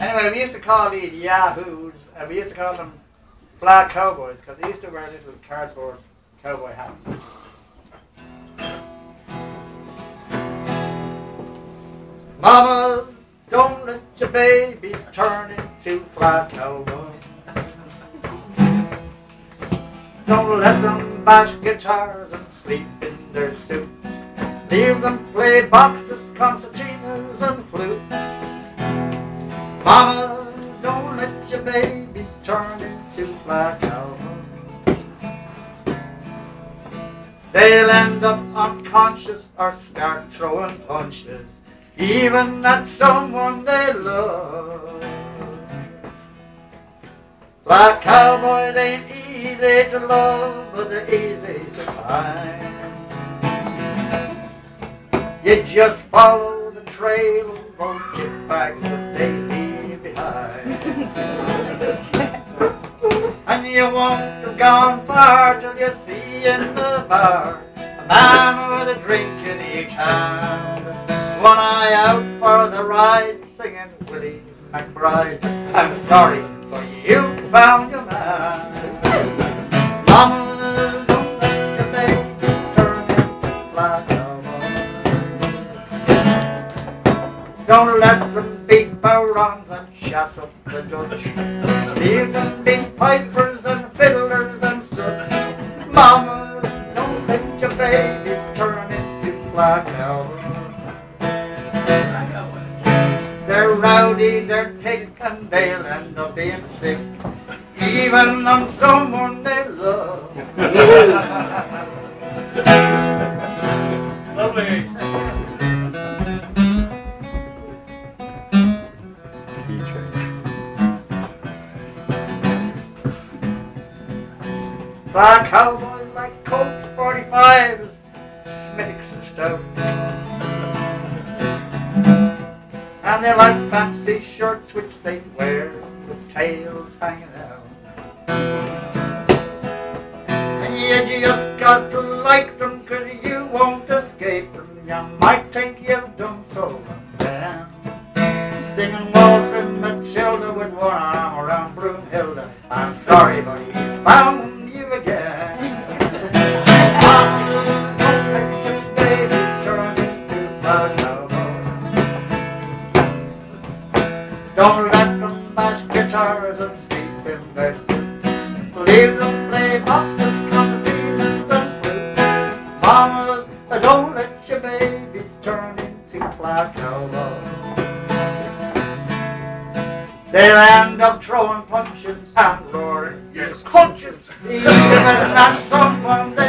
Anyway, we used to call these yahoos, and we used to call them black cowboys, because they used to wear little cardboard cowboy hats. Mama, don't let your babies turn into fly cowboys. Don't let them bash guitars and sleep in their suits. Leave them play boxes, concertinas, and flutes. Mama, don't let your babies turn into fly cowboys. They'll end up unconscious or start throwing punches, even at someone they love. Black cowboys ain't easy to love, but they're easy to find. You just follow the trail of those chip bags that they leave behind. And you won't have gone far till you see in the bar a man with a drink in each hand, one eye out for the ride, singing Willie McBride. I'm sorry, but you found your man. Mama, don't let your baby turn into fly cowboys. Don't let them beat barons and shut up the Dutch. Leave them beat pipers and fiddlers and such. Mama, don't let your babies turn into fly cowboys. They're rowdy, they're thick, and they'll end up being sick, even on someone they love. Lovely. Black cowboys like Colt 45s, Smittix and stout. And they like fancy shirts which they wear with tails hanging out. And you just got to like them, 'cause you won't escape them. You might think you've done so then. Singing waltzing Matilda with one arm around Broomhilda. I'm sorry, but he's found you again. Mama, don't let your baby turn into fly cowboys. Don't let them bash guitars and sleep in their suits. Leave them play boxes, concertinas, and flutes. Mama, don't let your babies turn into fly cowboys. They'll end up throwing punches and roaring, yes, punches, even at someone